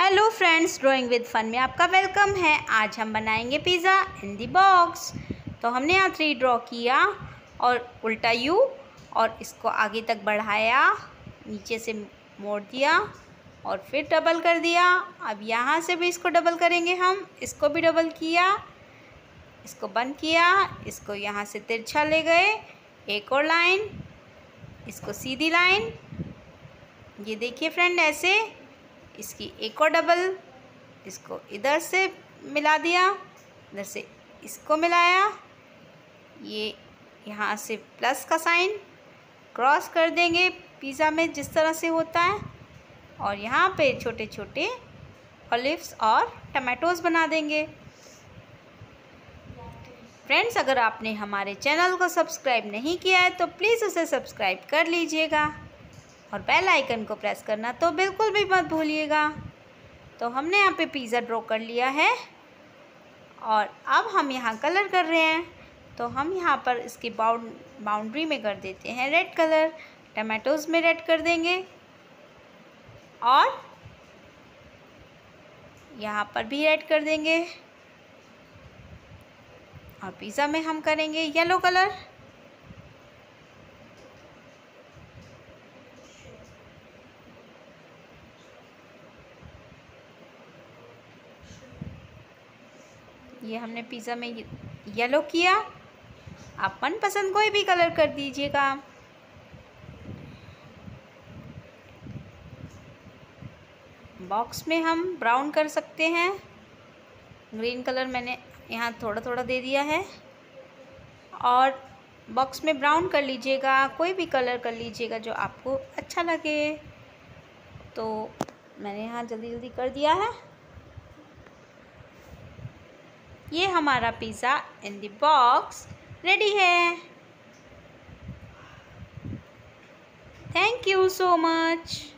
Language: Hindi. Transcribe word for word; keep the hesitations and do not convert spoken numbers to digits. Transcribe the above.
Hello friends, drawing with fun में आपका वेलकम है। आज हम बनाएंगे पिज़्ज़ा इन दी बॉक्स। तो हमने यहाँ थ्री ड्रॉ किया और उल्टा यू और इसको आगे तक बढ़ाया, नीचे से मोड़ दिया और फिर डबल कर दिया। अब यहाँ से भी इसको डबल करेंगे हम, इसको भी डबल किया, इसको बंद किया, इसको यहाँ से तिरछा ले गए, एक और लाइन, इसको सीधी लाइन, ये देखिए फ्रेंड ऐसे, इसकी एक और डबल, इसको इधर से मिला दिया, इधर से इसको मिलाया, ये यहाँ से प्लस का साइन क्रॉस कर देंगे पिज़्ज़ा में जिस तरह से होता है, और यहाँ पे छोटे छोटे ऑलिव्स और टमाटोज़ बना देंगे। फ्रेंड्स, अगर आपने हमारे चैनल को सब्सक्राइब नहीं किया है तो प्लीज़ उसे सब्सक्राइब कर लीजिएगा और बेल आइकन को प्रेस करना तो बिल्कुल भी मत भूलिएगा। तो हमने यहाँ पे पिज़्ज़ा ड्रॉ कर लिया है और अब हम यहाँ कलर कर रहे हैं। तो हम यहाँ पर इसकी बाउंड बाउंड्री में कर देते हैं रेड कलर, टमाटोज़ में रेड कर देंगे और यहाँ पर भी रेड कर देंगे, और पिज़्ज़ा में हम करेंगे येलो कलर। ये हमने पिज़्ज़ा में येलो किया, आप मनपसंद कोई भी कलर कर दीजिएगा। बॉक्स में हम ब्राउन कर सकते हैं, ग्रीन कलर मैंने यहाँ थोड़ा थोड़ा दे दिया है, और बॉक्स में ब्राउन कर लीजिएगा, कोई भी कलर कर लीजिएगा जो आपको अच्छा लगे। तो मैंने यहाँ जल्दी जल्दी कर दिया है। ये हमारा pizza in the box ready है। Thank you so much.